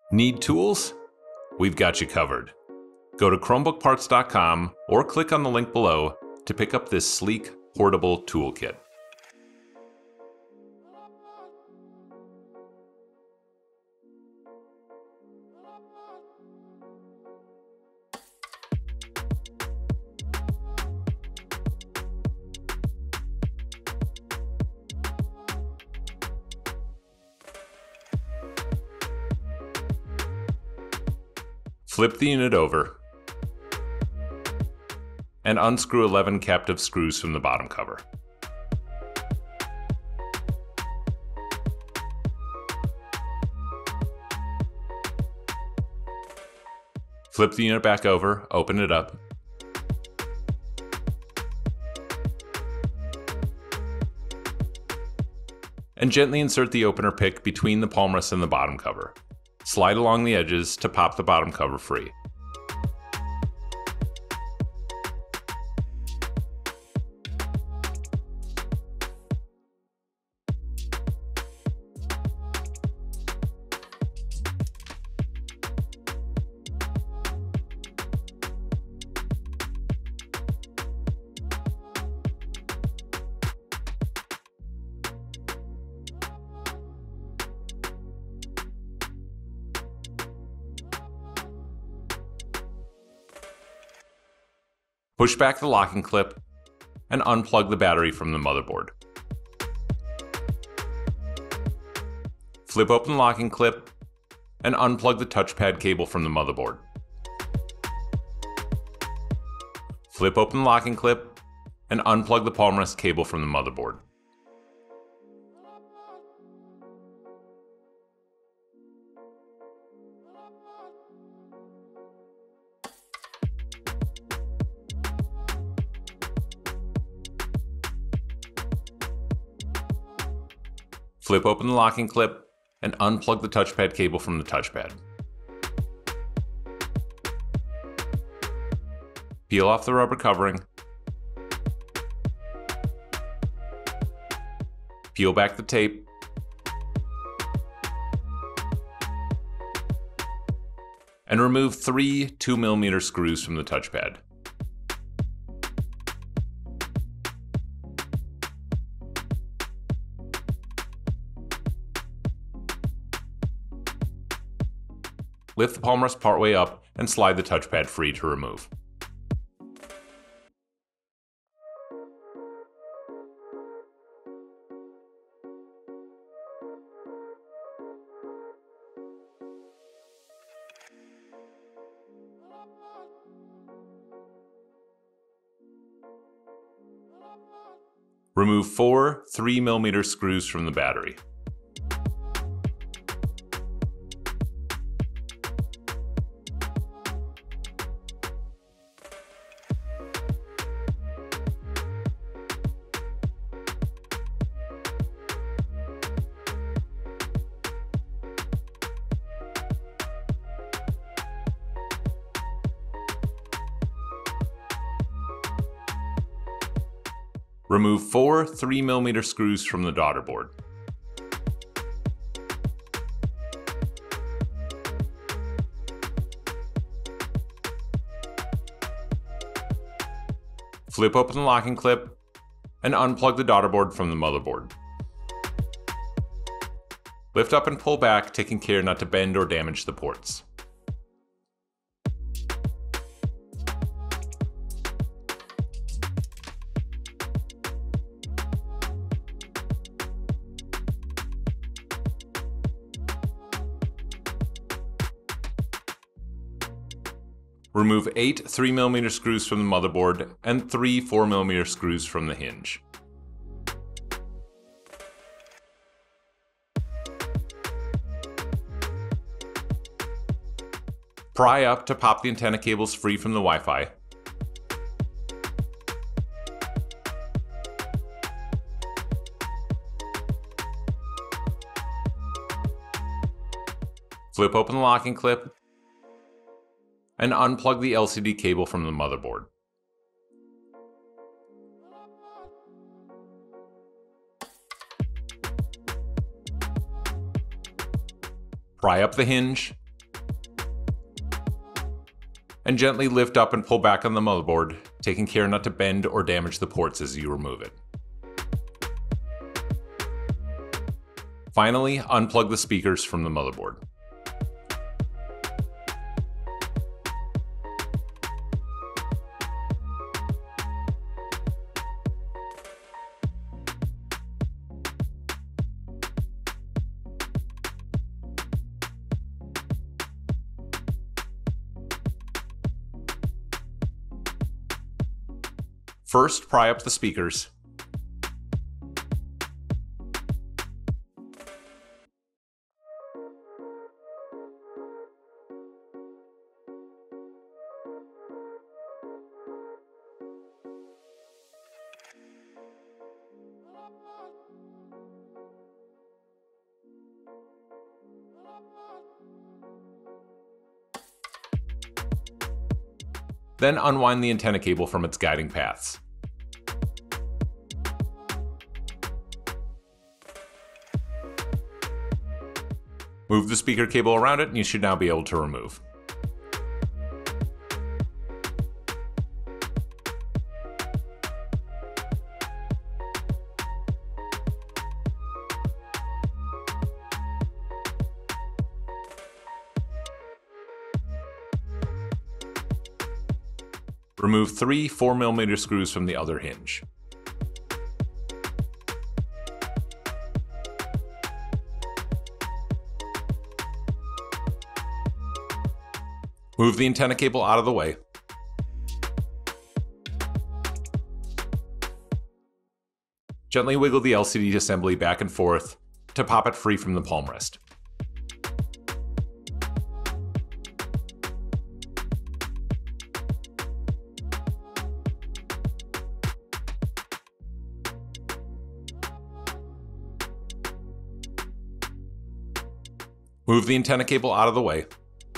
Need tools? We've got you covered. Go to ChromebookParts.com or click on the link below to pick up this sleek, portable toolkit. Flip the unit over and unscrew 11 captive screws from the bottom cover. Flip the unit back over, open it up, and gently insert the opener pick between the palmrest and the bottom cover. Slide along the edges to pop the bottom cover free. Push back the locking clip and unplug the battery from the motherboard. Flip open the locking clip and unplug the touchpad cable from the motherboard. Flip open the locking clip and unplug the palmrest cable from the motherboard. Flip open the locking clip and unplug the touchpad cable from the touchpad. Peel off the rubber covering. Peel back the tape. And remove 3 2mm screws from the touchpad. Lift the palmrest partway up and slide the touchpad free to remove. Remove 4 3mm screws from the battery. Remove 4 3mm screws from the daughterboard. Flip open the locking clip and unplug the daughterboard from the motherboard. Lift up and pull back, taking care not to bend or damage the ports. Remove 8 3mm screws from the motherboard and 3 4mm screws from the hinge. Pry up to pop the antenna cables free from the Wi-Fi. Flip open the locking clip and unplug the LCD cable from the motherboard. Pry up the hinge and gently lift up and pull back on the motherboard, taking care not to bend or damage the ports as you remove it. Finally, unplug the speakers from the motherboard. First, pry up the speakers. Then unwind the antenna cable from its guiding paths. Move the speaker cable around it and you should now be able to remove. Remove 3 4mm screws from the other hinge. Move the antenna cable out of the way. Gently wiggle the LCD assembly back and forth to pop it free from the palmrest. Move the antenna cable out of the way.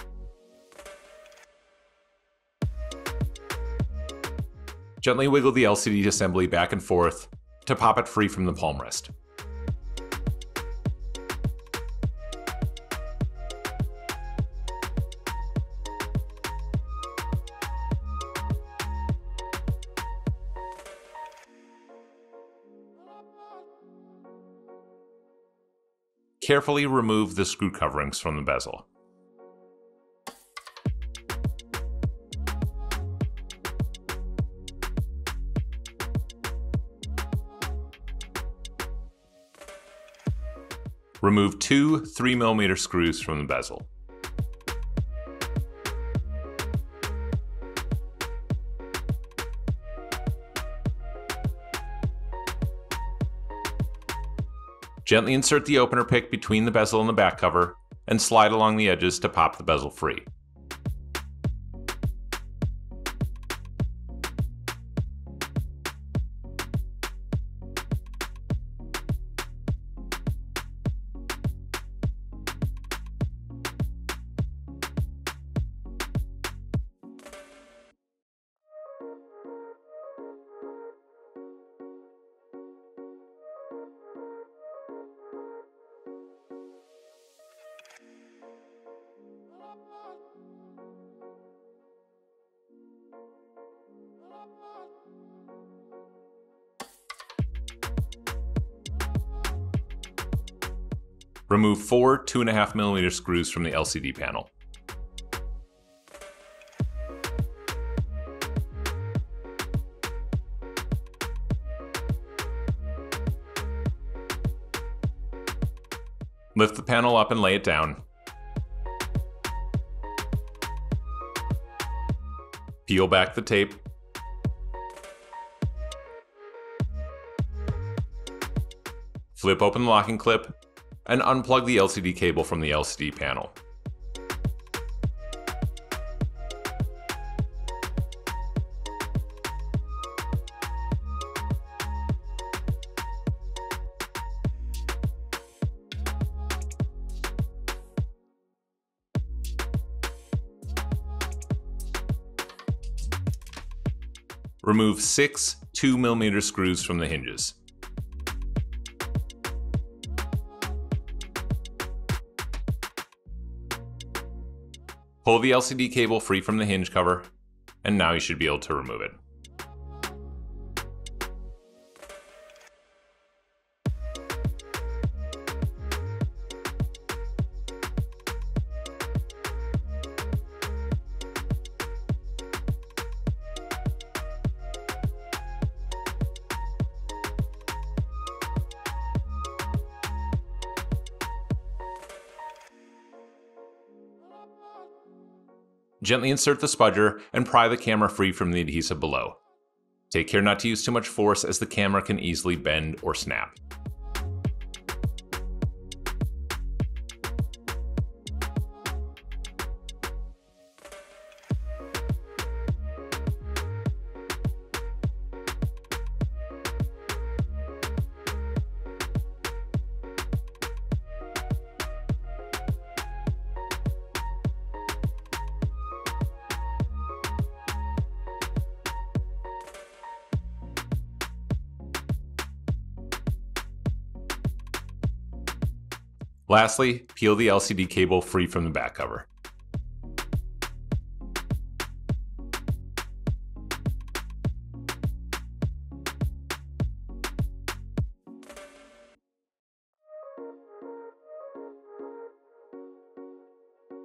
Gently wiggle the LCD assembly back and forth to pop it free from the palmrest. Carefully remove the screw coverings from the bezel. Remove 2 3mm screws from the bezel. Gently insert the opener pick between the bezel and the back cover, and slide along the edges to pop the bezel free. Remove 4 2.5mm screws from the LCD panel. Lift the panel up and lay it down. Peel back the tape. Flip open the locking clip and unplug the LCD cable from the LCD panel. Remove 6 2mm screws from the hinges. Pull the LCD cable free from the hinge cover, and now you should be able to remove it. Gently insert the spudger and pry the camera free from the adhesive below. Take care not to use too much force, as the camera can easily bend or snap. Lastly, peel the LCD cable free from the back cover.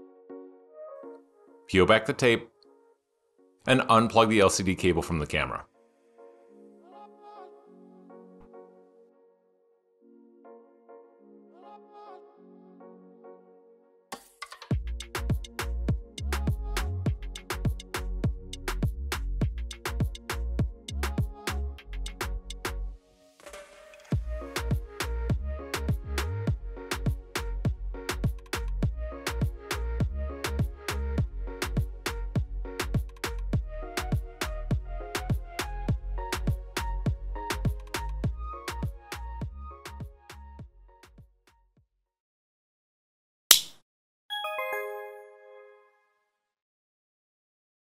Peel back the tape and unplug the LCD cable from the camera.